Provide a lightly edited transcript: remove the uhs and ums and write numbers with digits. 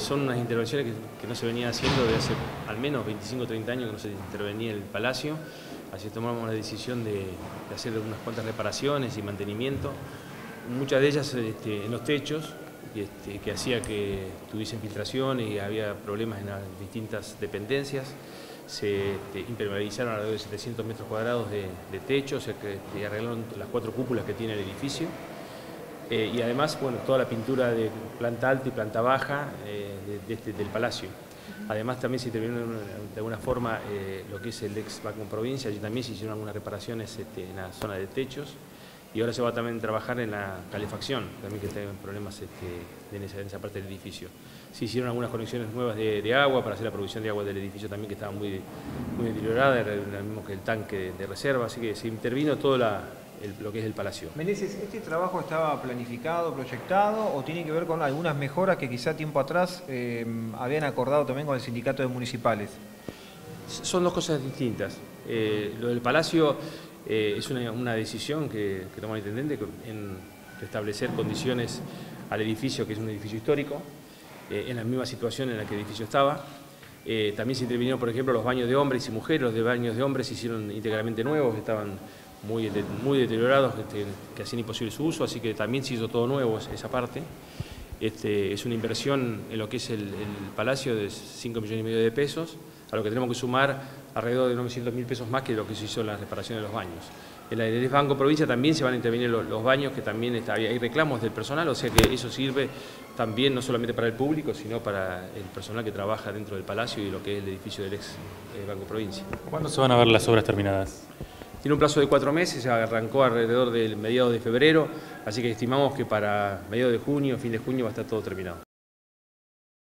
son unas intervenciones que no se venían haciendo desde hace al menos 25 o 30 años que no se intervenía en el Palacio, así que tomamos la decisión de hacer unas cuantas reparaciones y mantenimiento, muchas de ellas en los techos, que hacía que tuviesen filtraciones y había problemas en las distintas dependencias. Se impermeabilizaron alrededor de 700 metros cuadrados de techo, se arreglaron las 4 cúpulas que tiene el edificio. Y además, bueno, toda la pintura de planta alta y planta baja del Palacio. Además también se intervino de alguna forma lo que es el ex Banco Provincia, allí también se hicieron algunas reparaciones en la zona de techos. Y ahora se va también a trabajar en la calefacción, también que tienen problemas en esa parte del edificio. Se hicieron algunas conexiones nuevas de agua para hacer la producción de agua del edificio también, que estaba muy deteriorada, era lo mismo que el tanque de reserva, así que se intervino todo lo que es el Palacio. Meneses, ¿este trabajo estaba planificado, proyectado o tiene que ver con algunas mejoras que quizá tiempo atrás habían acordado también con el sindicato de municipales? Son dos cosas distintas. Lo del Palacio es una decisión que toma el intendente en restablecer condiciones al edificio, que es un edificio histórico, en la misma situación en la que el edificio estaba. También se intervinieron, por ejemplo, los baños de hombres y mujeres. Los de baños de hombres se hicieron íntegramente nuevos, estaban muy deteriorados, que hacían imposible su uso, así que también se hizo todo nuevo esa parte. Es una inversión en lo que es el Palacio de 5,5 millones de pesos, a lo que tenemos que sumar alrededor de 900.000 pesos más que lo que se hizo en la reparación de los baños. En el Banco Provincia también se van a intervenir los baños, que también hay reclamos del personal, o sea que eso sirve también no solamente para el público, sino para el personal que trabaja dentro del Palacio y lo que es el edificio del ex Banco Provincia. ¿Cuándo se van a ver las obras terminadas? Tiene un plazo de 4 meses, se arrancó alrededor del mediados de febrero, así que estimamos que para mediados de junio, fin de junio va a estar todo terminado.